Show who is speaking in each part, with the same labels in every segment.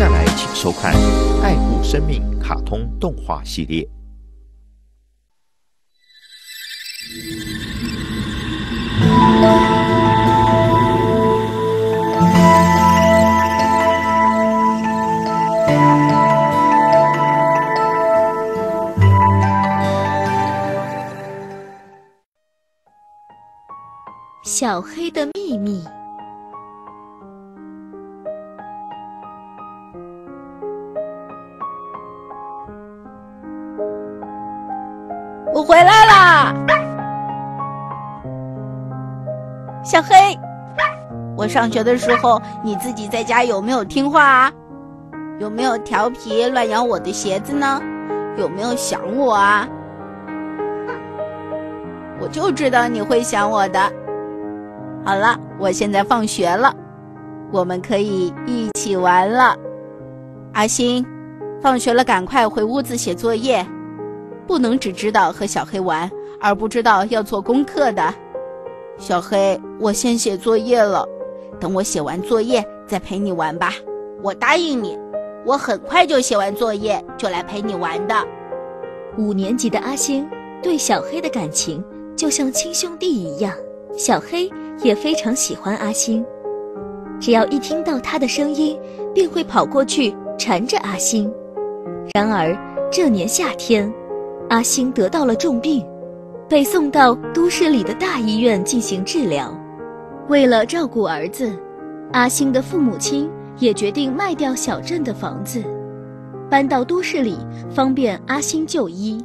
Speaker 1: 下来请收看《爱护生命》卡通动画系列。
Speaker 2: 小黑的秘密。
Speaker 3: 我回来啦，小黑。我上学的时候，你自己在家有没有听话啊？有没有调皮乱咬我的鞋子呢？有没有想我啊？我就知道你会想我的。好了，我现在放学了，我们可以一起玩了。阿星，放学了赶快回屋子写作业，不能只知道和小黑玩，而不知道要做功课的。小黑，我先写作业了，等我写完作业再陪你玩吧。我答应你，我很快就写完作业就来陪你玩的。
Speaker 2: 5年级的阿星对小黑的感情就像亲兄弟一样，小黑也非常喜欢阿星，只要一听到他的声音，便会跑过去缠着阿星。然而这年夏天，阿星得到了重病，被送到都市里的大医院进行治疗。为了照顾儿子，阿星的父母亲也决定卖掉小镇的房子，搬到都市里，方便阿星就医。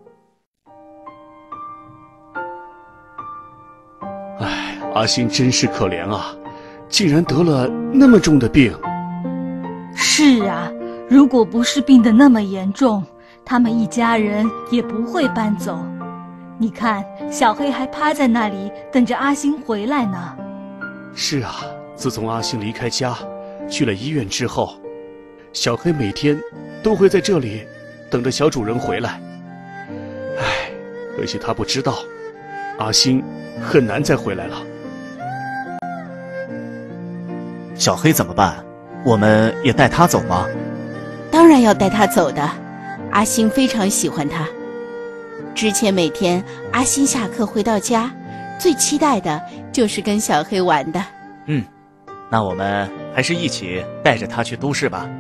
Speaker 4: 唉，阿星真是可怜啊，竟然得了那么重的病。
Speaker 5: 是啊，如果不是病得那么严重，他们一家人也不会搬走。你看，小黑还趴在那里等着阿星回来呢。
Speaker 4: 是啊，自从阿星离开家去了医院之后，小黑每天都会在这里等着小主人回来。唉，可惜他不知道，阿星很难再回来了。
Speaker 6: 小黑怎么办？我们也带他走吗？
Speaker 3: 当然要带他走的，阿星非常喜欢他。之前每天阿星下课回到家，最期待的就是跟小黑玩的。
Speaker 6: 那我们还是一起带着他去都市吧。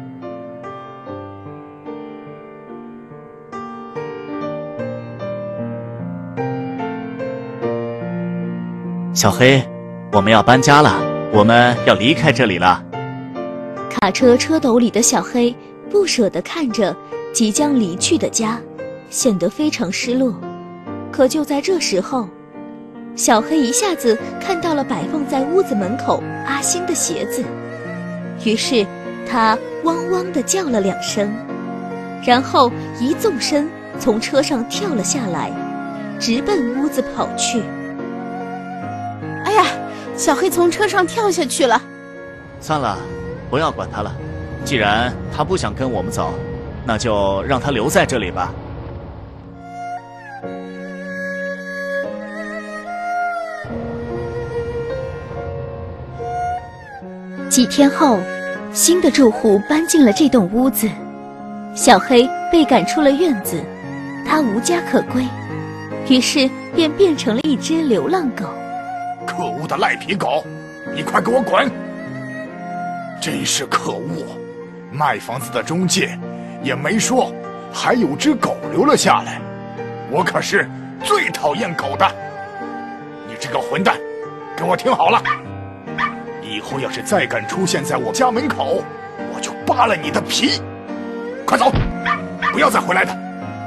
Speaker 6: 小黑，我们要搬家了，我们要离开这里了。
Speaker 2: 卡车车斗里的小黑不舍地看着即将离去的家，显得非常失落。可就在这时候，小黑一下子看到了摆放在屋子门口阿星的鞋子，于是他汪汪地叫了2声，然后一纵身从车上跳了下来，直奔屋子跑去。
Speaker 3: 哎呀，小黑从车上跳下去了。
Speaker 6: 算了，不要管他了，既然他不想跟我们走，那就让他留在这里吧。
Speaker 2: 几天后，新的住户搬进了这栋屋子，小黑被赶出了院子，他无家可归，于是便变成了一只流浪狗。
Speaker 7: 可恶的赖皮狗，你快给我滚！真是可恶，卖房子的中介也没说还有只狗留了下来，我可是最讨厌狗的。你这个混蛋，给我听好了，以后要是再敢出现在我家门口，我就扒了你的皮。快走，不要再回来的。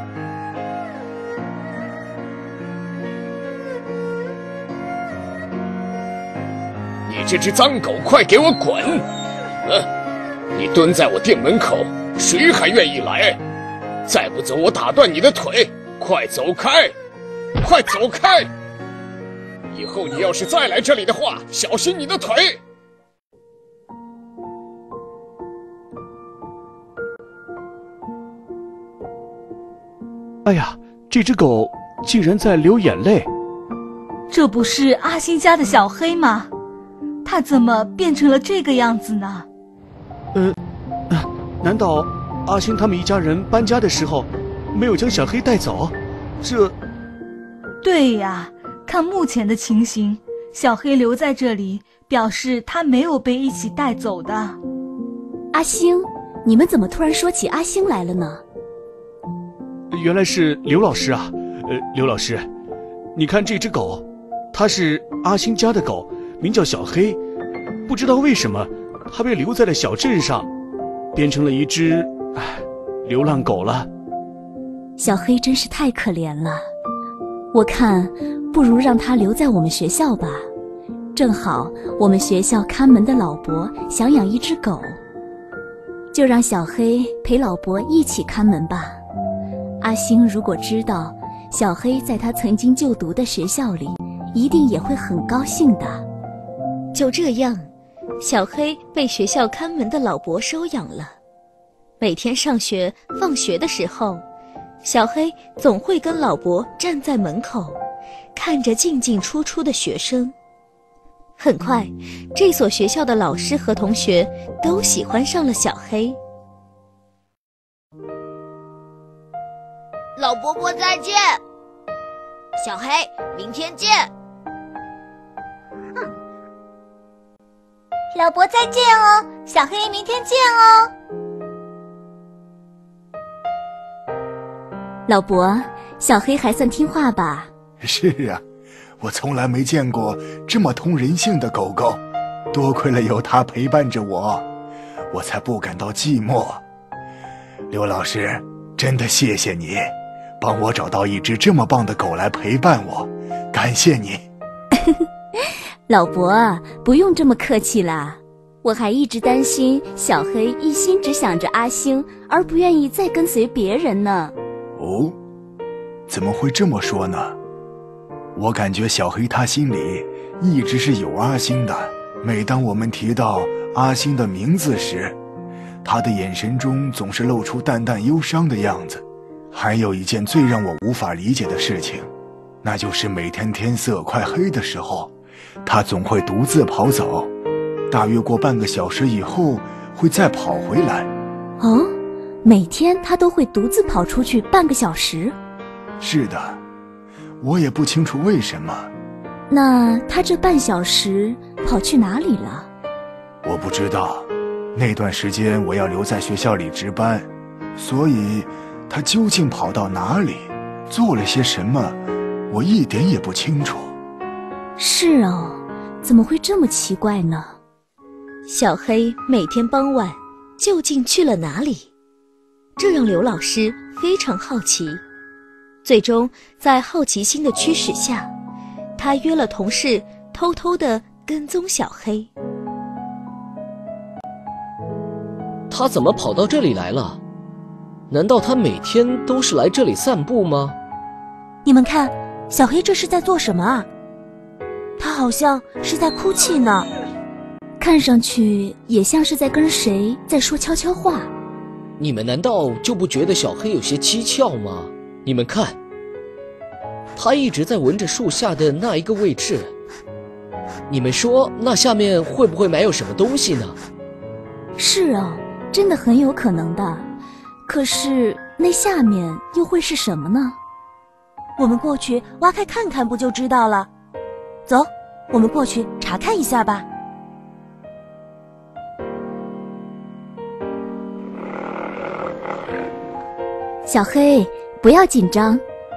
Speaker 8: 你这只脏狗，快给我滚！你蹲在我店门口，谁还愿意来？再不走，我打断你的腿！快走开！快走开！以后你要是再来这里的话，小心你的腿！
Speaker 4: 哎呀，这只狗竟然在流眼泪。
Speaker 5: 这不是阿星家的小黑吗？他怎么变成了这个样子呢？
Speaker 4: 难道阿星他们一家人搬家的时候没有将小黑带走？这……
Speaker 5: 对呀，看目前的情形，小黑留在这里，表示他没有被一起带走的。
Speaker 2: 阿星，你们怎么突然说起阿星来了呢？
Speaker 4: 原来是刘老师啊。刘老师，你看这只狗，它是阿星家的狗，名叫小黑，不知道为什么它被留在了小镇上，变成了一只流浪狗了。
Speaker 2: 小黑真是太可怜了，我看不如让它留在我们学校吧，正好我们学校看门的老伯想养一只狗，就让小黑陪老伯一起看门吧。阿星如果知道小黑在他曾经就读的学校里，一定也会很高兴的。就这样，小黑被学校看门的老伯收养了。每天上学放学的时候，小黑总会跟老伯站在门口，看着进进出出的学生。很快，这所学校的老师和同学都喜欢上了小黑。
Speaker 9: 老伯伯再见，小黑，明天见。
Speaker 10: 老伯再见哦，小黑，明天见哦。
Speaker 2: 老伯，小黑还算听话吧？
Speaker 7: 是啊，我从来没见过这么通人性的狗狗，多亏了有它陪伴着我，我才不感到寂寞。刘老师，真的谢谢你，帮我找到一只这么棒的狗来陪伴我，感谢你。
Speaker 2: 老伯，不用这么客气啦，我还一直担心小黑一心只想着阿星，而不愿意再跟随别人呢。
Speaker 7: 哦，怎么会这么说呢？我感觉小黑他心里一直是有阿星的，每当我们提到阿星的名字时，他的眼神中总是露出淡淡忧伤的样子。还有一件最让我无法理解的事情，那就是每天天色快黑的时候，他总会独自跑走，大约过半个小时以后会再跑回来。
Speaker 2: 哦，每天他都会独自跑出去半个小时？
Speaker 7: 是的，我也不清楚为什么。
Speaker 2: 那他这半小时跑去哪里了？
Speaker 7: 我不知道，那段时间我要留在学校里值班，所以他究竟跑到哪里，做了些什么，我一点也不清楚。
Speaker 2: 是哦，怎么会这么奇怪呢？小黑每天傍晚究竟去了哪里？这让刘老师非常好奇。最终在好奇心的驱使下，他约了同事偷偷地跟踪小黑。
Speaker 11: 他怎么跑到这里来了？难道他每天都是来这里散步吗？
Speaker 10: 你们看，小黑这是在做什么啊？他好像是在哭泣呢，
Speaker 2: 看上去也像是在跟谁在说悄悄话。
Speaker 11: 你们难道就不觉得小黑有些蹊跷吗？你们看，他一直在闻着树下的那一个位置，你们说那下面会不会埋有什么东西呢？
Speaker 2: 是哦，真的很有可能的。可是那下面又会是什么呢？
Speaker 10: 我们过去挖开看看不就知道了。走，我们过去查看一下吧。
Speaker 2: 小黑，不要紧张。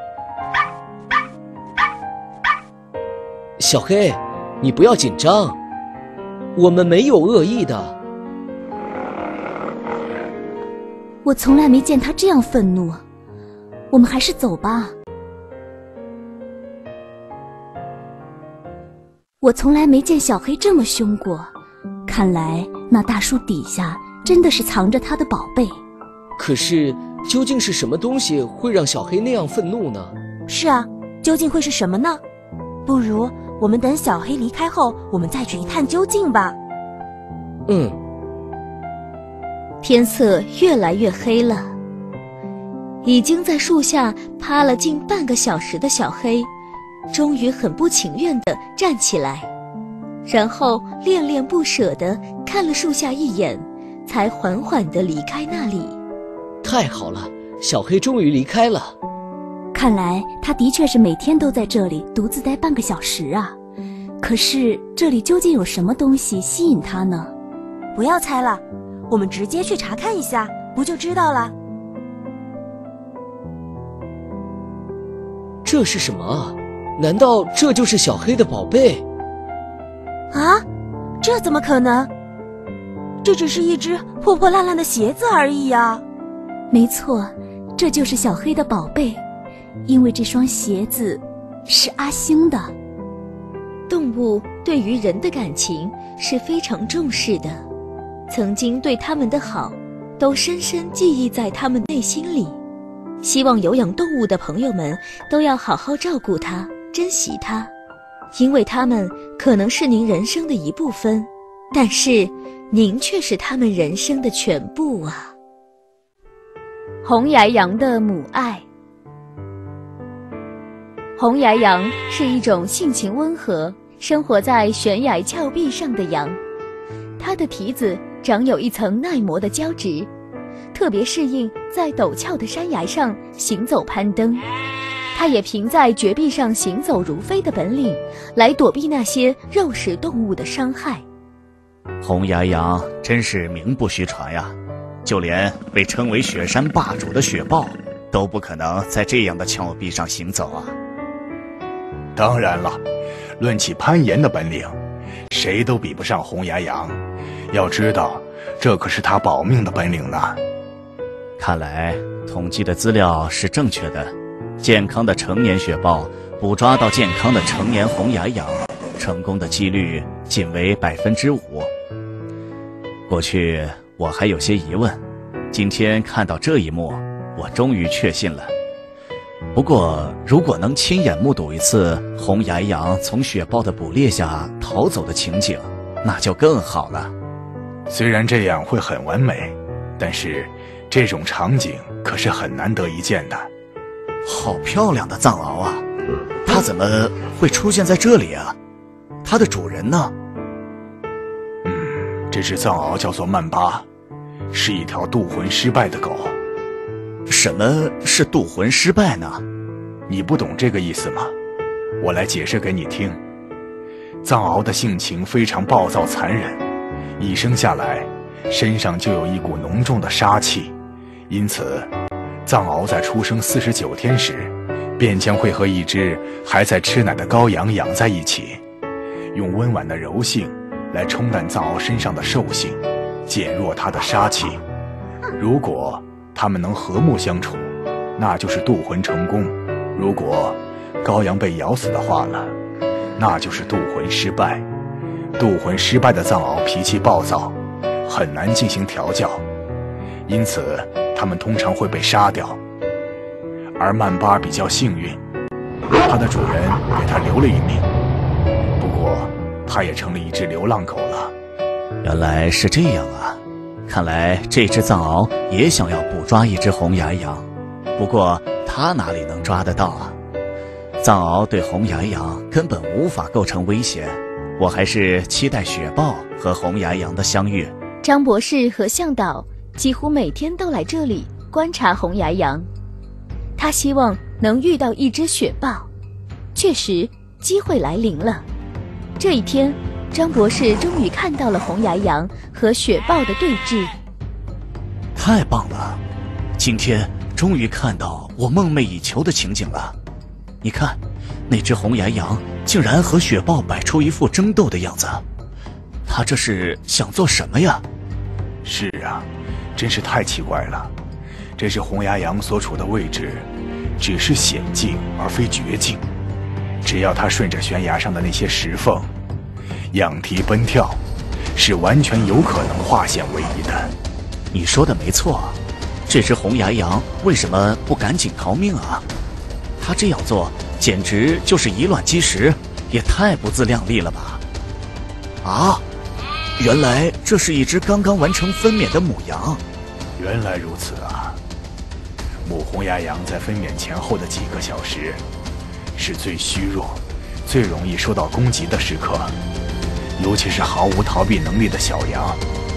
Speaker 11: 小黑，你不要紧张，我们没有恶意的。
Speaker 2: 我从来没见他这样愤怒，我们还是走吧。我从来没见小黑这么凶过，看来那大树底下真的是藏着他的宝贝。
Speaker 11: 可是究竟是什么东西会让小黑那样愤怒呢？
Speaker 10: 是啊，究竟会是什么呢？不如我们等小黑离开后，我们再去一探究竟吧。
Speaker 2: 天色越来越黑了，已经在树下趴了近半个小时的小黑，终于很不情愿地站起来，然后恋恋不舍地看了树下一眼， 才缓缓地离开那里。
Speaker 11: 太好了，小黑终于离开了。
Speaker 10: 看来他的确是每天都在这里独自待半个小时啊。可是这里究竟有什么东西吸引他呢？
Speaker 12: 不要猜了，我们直接去查看一下，不就知道了？
Speaker 11: 这是什么啊？难道这就是小黑的宝贝？
Speaker 12: 啊，这怎么可能？这只是一只破破烂烂的鞋子而已呀。
Speaker 2: 没错，这就是小黑的宝贝，因为这双鞋子是阿星的。动物对于人的感情是非常重视的，曾经对他们的好都深深记忆在他们内心里。希望有养动物的朋友们都要好好照顾它，珍惜它，因为它们可能是您人生的一部分，但是您却是他们人生的全部啊。
Speaker 13: 红牙羊的母爱。红牙羊是一种性情温和、生活在悬崖峭壁上的羊，它的蹄子长有一层耐磨的胶质，特别适应在陡峭的山崖上行走攀登。它也凭在绝壁上行走如飞的本领，来躲避那些肉食动物的伤害。
Speaker 6: 红牙羊真是名不虚传呀，就连被称为雪山霸主的雪豹都不可能在这样的峭壁上行走啊。
Speaker 7: 当然了，论起攀岩的本领，谁都比不上红牙羊。要知道，这可是他保命的本领呢。
Speaker 6: 看来统计的资料是正确的，健康的成年雪豹捕抓到健康的成年红牙羊，成功的几率仅为5%。过去我还有些疑问，今天看到这一幕，我终于确信了。不过如果能亲眼目睹一次红牙羊从雪豹的捕猎下逃走的情景，那就更好了。
Speaker 7: 虽然这样会很完美，但是这种场景可是很难得一见的。
Speaker 6: 好漂亮的藏獒啊，它怎么会出现在这里啊？它的主人呢？
Speaker 7: 这只藏獒叫做曼巴，是一条渡魂失败的狗。
Speaker 6: 什么是渡魂失败呢？
Speaker 7: 你不懂这个意思吗？我来解释给你听。藏獒的性情非常暴躁残忍，一生下来身上就有一股浓重的杀气，因此藏獒在出生49天时便将会和一只还在吃奶的羔羊养在一起，用温婉的柔性来冲淡藏獒身上的兽性，减弱它的杀气。如果他们能和睦相处，那就是渡魂成功；如果羔羊被咬死的话了，那就是渡魂失败。渡魂失败的藏獒脾气暴躁，很难进行调教，因此它们通常会被杀掉。而曼巴比较幸运，它的主人给它留了一命，不过它也成了一只流浪狗了。
Speaker 6: 原来是这样啊，看来这只藏獒也想要捕抓一只红牙羊，不过它哪里能抓得到啊？藏獒对红牙羊根本无法构成威胁，我还是期待雪豹和红牙羊的相遇。
Speaker 13: 张博士和向导几乎每天都来这里观察红牙羊，他希望能遇到一只雪豹。确实，机会来临了。这一天，张博士终于看到了红牙羊和雪豹的对峙。
Speaker 6: 太棒了，今天终于看到我梦寐以求的情景了。你看，那只红牙羊竟然和雪豹摆出一副争斗的样子，它这是想做什么呀？
Speaker 7: 是啊，真是太奇怪了。这只红牙羊所处的位置只是险境而非绝境，只要它顺着悬崖上的那些石缝仰蹄奔跳，是完全有可能化险为夷的。
Speaker 6: 你说的没错，这只红牙羊为什么不赶紧逃命啊？它这样做简直就是以卵击石，也太不自量力了吧！啊，原来这是一只刚刚完成分娩的母羊。
Speaker 7: 原来如此啊！母红牙羊在分娩前后的几个小时是最虚弱、最容易受到攻击的时刻，尤其是毫无逃避能力的小羊。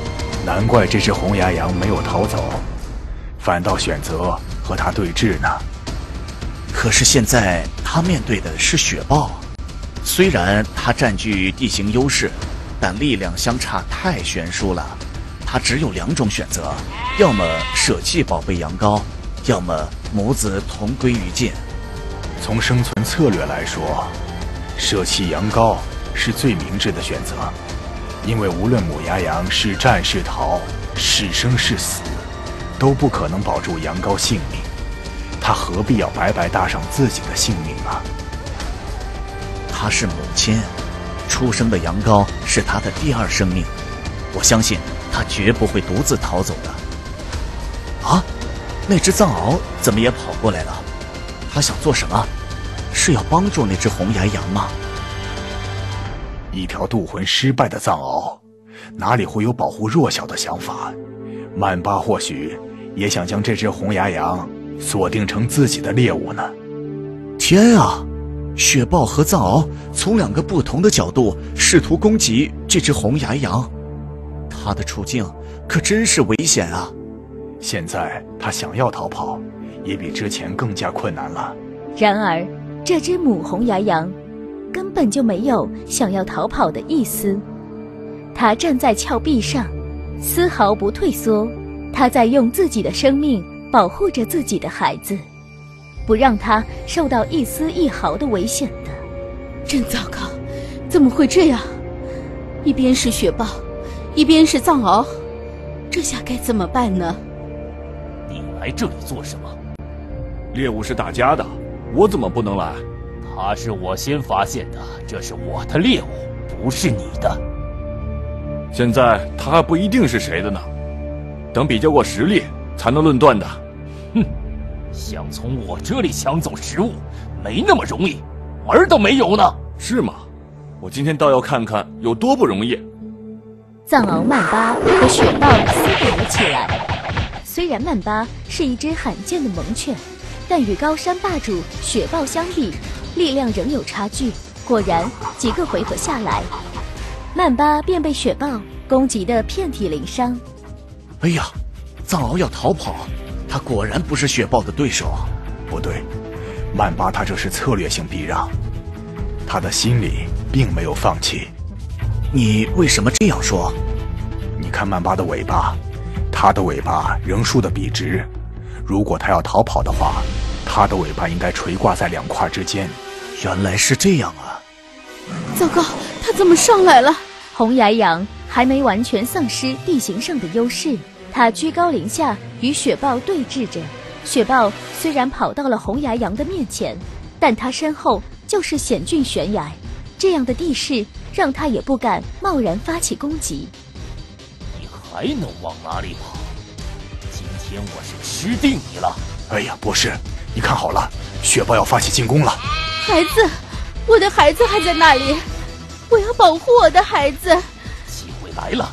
Speaker 7: 难怪这只红牙羊没有逃走，反倒选择和他对峙呢。
Speaker 6: 可是现在他面对的是雪豹，虽然他占据地形优势，但力量相差太悬殊了。他只有2种选择，要么舍弃宝贝羊羔，要么母子同归于尽。
Speaker 7: 从生存策略来说，舍弃羊羔是最明智的选择，因为无论母牙羊是战是逃，是生是死，都不可能保住羊羔性命。他何必要白白搭上自己的性命呢？
Speaker 6: 她是母亲，出生的羊羔是她的第2生命，我相信她绝不会独自逃走的。啊，那只藏獒怎么也跑过来了？他想做什么？是要帮助那只红牙羊吗？
Speaker 7: 一条渡魂失败的藏獒，哪里会有保护弱小的想法？曼巴或许也想将这只红牙羊锁定成自己的猎物呢。
Speaker 6: 天啊！雪豹和藏獒从2个不同的角度试图攻击这只红牙羊，他的处境可真是危险啊！
Speaker 7: 现在他想要逃跑，也比之前更加困难了。
Speaker 2: 然而，这只母红牙羊根本就没有想要逃跑的意思。它站在峭壁上，丝毫不退缩。它在用自己的生命保护着自己的孩子，不让他受到一丝一毫的危险的。
Speaker 3: 真糟糕，怎么会这样？一边是雪豹，一边是藏獒，这下该怎么办呢？
Speaker 14: 你来这里做什么？
Speaker 15: 猎物是大家的，我怎么不能来？
Speaker 14: 他是我先发现的，这是我的猎物，不是你的。
Speaker 15: 现在他还不一定是谁的呢，等比较过实力才能论断的。
Speaker 14: 哼，想从我这里抢走食物，没那么容易，门儿都没有呢。
Speaker 15: 是吗？我今天倒要看看有多不容易。
Speaker 2: 藏獒曼巴和雪豹厮打了起来。虽然曼巴是一只罕见的猛犬，但与高山霸主雪豹相比，力量仍有差距。果然，几个回合下来，曼巴便被雪豹攻击得遍体鳞伤。
Speaker 6: 哎呀，藏獒要逃跑，他果然不是雪豹的对手。
Speaker 7: 不对，曼巴他这是策略性避让，他的心里并没有放弃。
Speaker 6: 你为什么这样说？
Speaker 7: 你看曼巴的尾巴，他的尾巴仍竖得笔直。如果他要逃跑的话，他的尾巴应该垂挂在2块之间。
Speaker 6: 原来是这样啊！
Speaker 3: 糟糕，他怎么上来了？
Speaker 2: 红牙羊还没完全丧失地形上的优势，它居高临下与雪豹对峙着。雪豹虽然跑到了红牙羊的面前，但它身后就是险峻悬崖，这样的地势让它也不敢贸然发起攻击。
Speaker 14: 你还能往哪里跑？今天我是吃定你了！
Speaker 7: 哎呀，博士，你看好了，雪豹要发起进攻了。
Speaker 3: 孩子，我的孩子还在那里，我要保护我的孩子。
Speaker 14: 机会来了！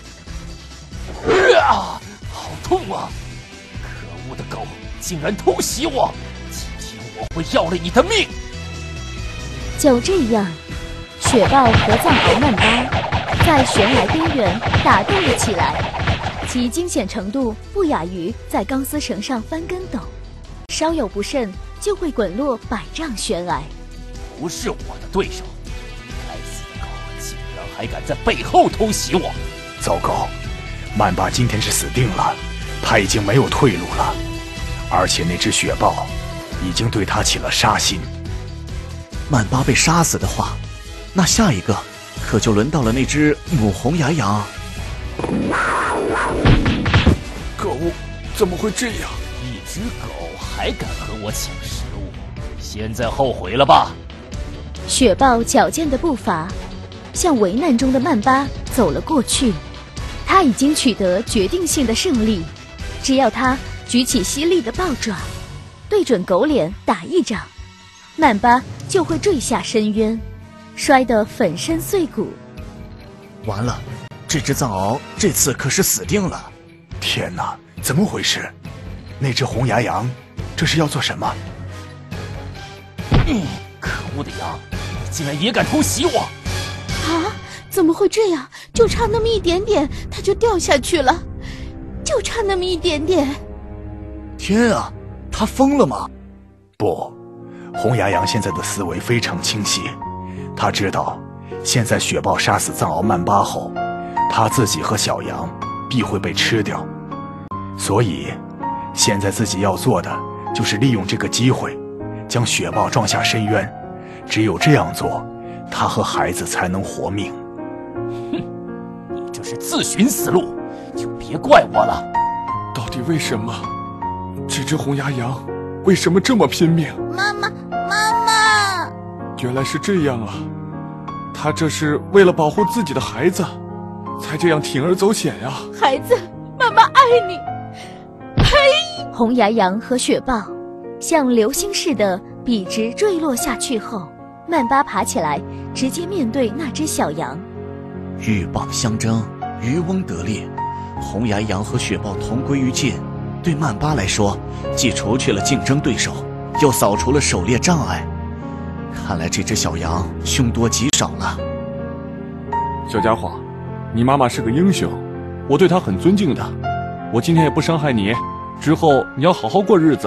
Speaker 14: 好痛啊！可恶的狗，竟然偷袭我！今天我会要了你的命！
Speaker 2: 就这样，雪豹和藏獒曼巴在悬崖边缘打斗了起来，其惊险程度不亚于在钢丝绳上翻跟斗，稍有不慎就会滚落100丈悬崖。
Speaker 14: 不是我的对手，该死的狗竟然还敢在背后偷袭我！
Speaker 7: 糟糕，曼巴今天是死定了，他已经没有退路了，而且那只雪豹已经对他起了杀心。
Speaker 6: 曼巴被杀死的话，那下一个可就轮到了那只母红牙羊。
Speaker 15: 可恶，怎么会这样？
Speaker 14: 一只狗还敢和我抢食物，现在后悔了吧？
Speaker 2: 雪豹矫健的步伐向危难中的曼巴走了过去，他已经取得决定性的胜利，只要他举起犀利的豹爪，对准狗脸打一掌，曼巴就会坠下深渊，摔得粉身碎骨。
Speaker 6: 完了，这只藏獒这次可是死定了！
Speaker 7: 天哪，怎么回事？那只红牙羊这是要做什么？
Speaker 14: 可恶的羊，你竟然也敢偷袭我！
Speaker 3: 啊， 怎么会这样？就差那么一点点，它就掉下去了，就差那么一点点。
Speaker 6: 天啊，他疯了吗？
Speaker 7: 不，红牙羊现在的思维非常清晰，他知道现在雪豹杀死藏獒曼巴后，他自己和小羊必会被吃掉，所以现在自己要做的就是利用这个机会将雪豹撞下深渊，只有这样做，他和孩子才能活命。
Speaker 14: 哼，你这是自寻死路，就别怪我了。
Speaker 15: 到底为什么？这只红牙羊为什么这么拼命？
Speaker 12: 妈妈，妈妈！
Speaker 15: 原来是这样啊，他这是为了保护自己的孩子，才这样铤而走险呀。
Speaker 3: 孩子，妈妈爱你。呸！
Speaker 13: 红牙羊和雪豹像流星似的笔直坠落下去后，曼巴爬起来，直接面对那只小羊。
Speaker 6: 鹬蚌相争，渔翁得利。红牙羊和雪豹同归于尽，对曼巴来说，既除去了竞争对手，又扫除了狩猎障碍。看来这只小羊凶多吉少了。
Speaker 15: 小家伙，你妈妈是个英雄，我对她很尊敬的。我今天也不伤害你，之后你要好好过日子。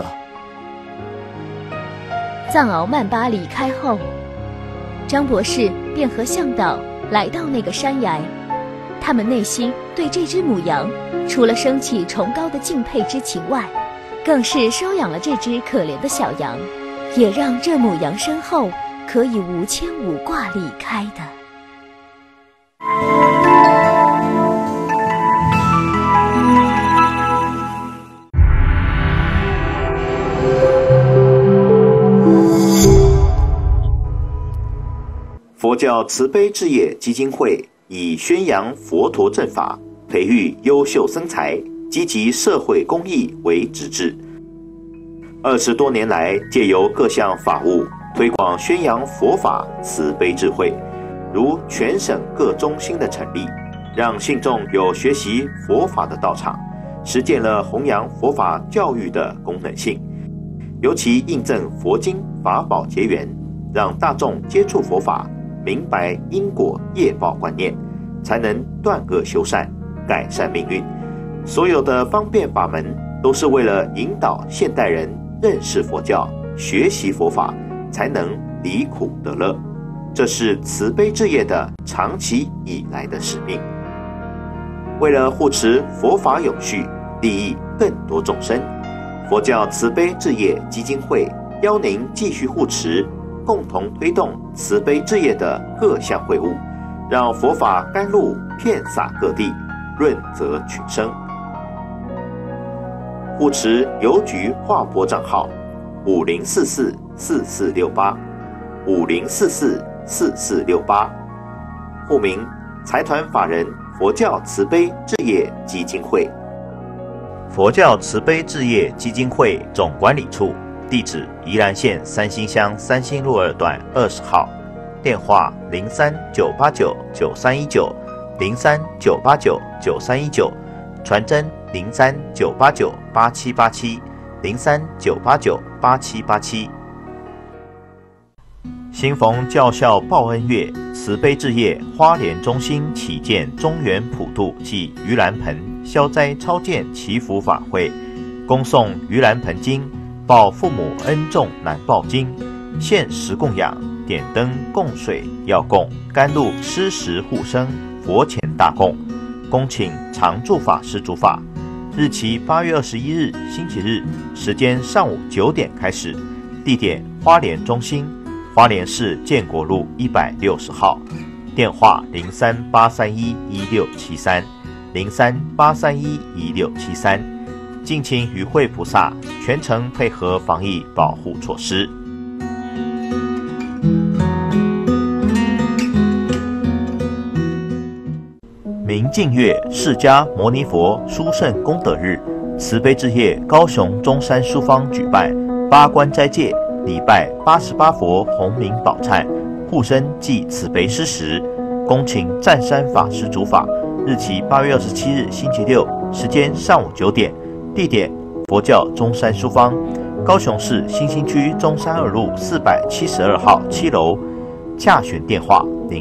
Speaker 13: 藏獒曼巴离开后，张博士便和向导来到那个山崖。他们内心对这只母羊除了升起崇高的敬佩之情外，更是收养了这只可怜的小羊，也让这母羊身后可以无牵无挂离开的。
Speaker 1: 佛教慈悲置业基金会以宣扬佛陀正法、培育优秀僧才、积极社会公益为职志。20多年来，借由各项法务推广宣扬佛法慈悲智慧，如全省各中心的成立，让信众有学习佛法的道场，实践了弘扬佛法教育的功能性。尤其印证佛经法宝结缘，让大众接触佛法，明白因果业报观念，才能断恶修善，改善命运。所有的方便法门都是为了引导现代人认识佛教，学习佛法，才能离苦得乐。这是慈悲置业的长期以来的使命。为了护持佛法永续，利益更多众生，佛教慈悲置业基金会邀您继续护持，共同推动慈悲置业的各项会务，让佛法甘露遍洒各地，润泽群生。护持邮局划拨账号50444468，50444468，户名财团法人佛教慈悲置业基金会。佛教慈悲置业基金会总管理处，地址宜兰县三星乡三星路2段20号，电话03-989-9319，03-989-9319，传真03-989-8787，03-989-8787。新逢教孝报恩月，慈悲置业花莲中心启建中原普渡暨盂兰盆消灾超荐祈福法会，恭诵盂兰盆经，报父母恩重难报经，限时供养，点灯供水要供，甘露施食护生，佛前大供，恭请常住法师主法。日期8月21日星期日，时间上午9点开始，地点花莲中心，花莲市建国路160号，电话03-831-1673，03-831-1673。敬请与会菩萨全程配合防疫保护措施。明净月释迦牟尼佛殊胜功德日，慈悲置业高雄中山书坊举办八关斋戒礼拜88佛洪名宝忏护生暨慈悲施食，恭请湛山法师主法。日期8月27日星期六，时间上午9点，地点佛教中山书坊，高雄市新兴区中山2路472号7楼， 洽询电话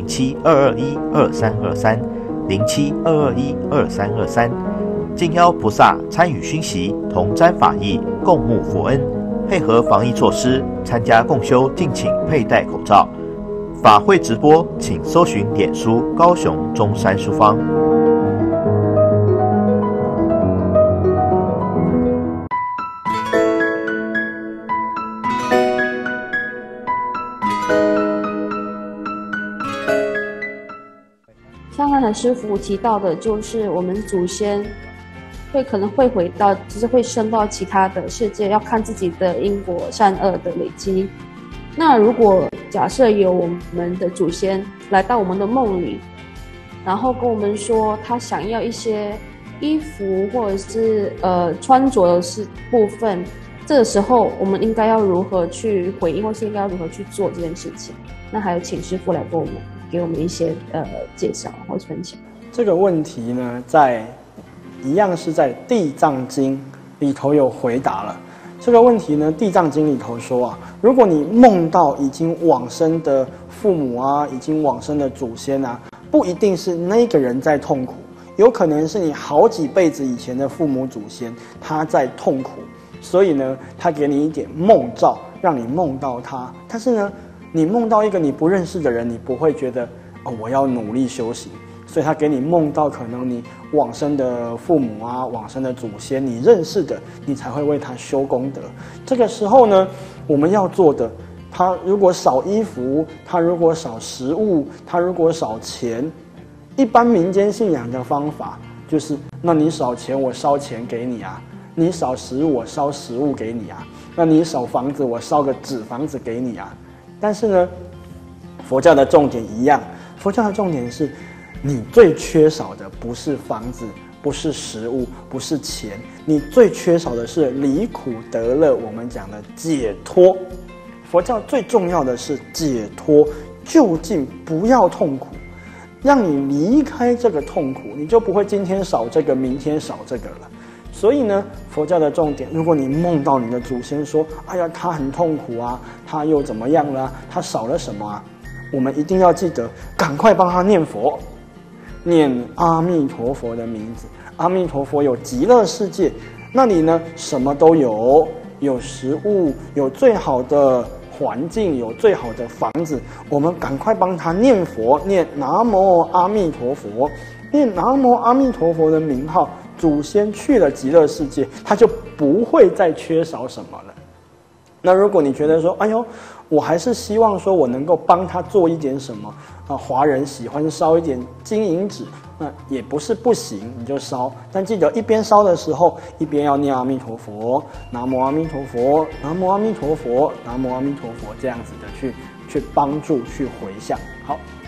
Speaker 1: 07-221-2323，07-221-2323。敬邀菩萨参与熏习，同沾法益，共沐佛恩，配合防疫措施，参加共修，敬请佩戴口罩。法会直播，请搜寻脸书高雄中山书坊。
Speaker 16: 像刚才师父提到的，就是我们祖先可能会回到，就是会升到其他的世界，要看自己的因果善恶的累积。那如果假设有我们的祖先来到我们的梦里，然后跟我们说他想要一些衣服或者是穿着的部分，这个时候我们应该要如何去回应，或是应该要如何去做这件事情？那还有请师父来给我们一些介绍或分享。
Speaker 17: 这个问题呢，一样是在《地藏经》里头有回答了。这个问题呢，《地藏经》里头说啊，如果你梦到已经往生的父母啊，已经往生的祖先啊，不一定是那个人在痛苦，有可能是你好几辈子以前的父母祖先他在痛苦，所以呢，他给你一点梦兆，让你梦到他。但是呢，你梦到一个你不认识的人，你不会觉得我要努力修行。所以他给你梦到可能你往生的父母啊，往生的祖先，你认识的，你才会为他修功德。这个时候呢，我们要做的，他如果少衣服，他如果少食物，他如果少钱，一般民间信仰的方法就是，那你少钱我烧钱给你啊，你少食物我烧食物给你啊，那你少房子我烧个纸房子给你啊。但是呢，佛教的重点一样，佛教的重点是，你最缺少的不是房子，不是食物，不是钱，你最缺少的是离苦得乐，我们讲的解脱。佛教最重要的是解脱，究竟不要痛苦，让你离开这个痛苦，你就不会今天少这个，明天少这个了。所以呢，佛教的重点，如果你梦到你的祖先说，哎呀，他很痛苦啊，他又怎么样了啊，他少了什么啊，我们一定要记得，赶快帮他念佛，念阿弥陀佛的名字。阿弥陀佛有极乐世界，那里呢什么都有，有食物，有最好的环境，有最好的房子，我们赶快帮他念佛，念南无阿弥陀佛，念南无阿弥陀佛的名号，祖先去了极乐世界，他就不会再缺少什么了。那如果你觉得说，哎呦，我还是希望说我能够帮他做一点什么啊，华人喜欢烧一点金银纸，那也不是不行，你就烧，但记得一边烧的时候，一边要念阿弥陀佛，南无阿弥陀佛，南无阿弥陀佛，南无阿弥陀佛，这样子的去帮助，去回向。好。